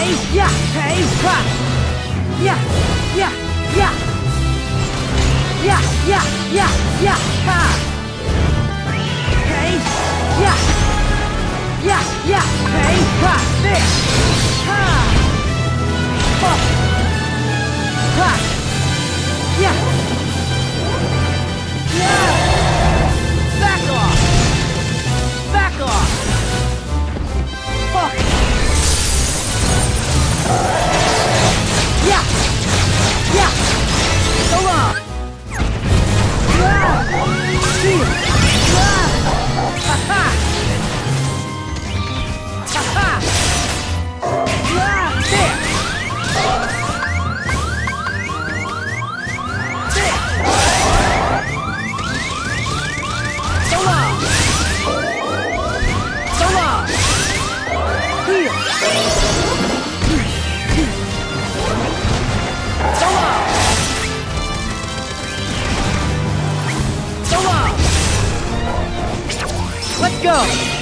Hey, yeah, hey, ha. Yeah, yeah, yeah. Yeah, yeah, yeah, yeah, ha. Hey, yeah. Yeah, yeah, hey, ha, there. Ha. Oh. Ha. Yeah. Yeah. Back off. Back off. Oh. Yeah. Yeah. So long. See. Ha-ha. Ha-ha. There. There. So long. So long. Here. So long. So long. Let's go.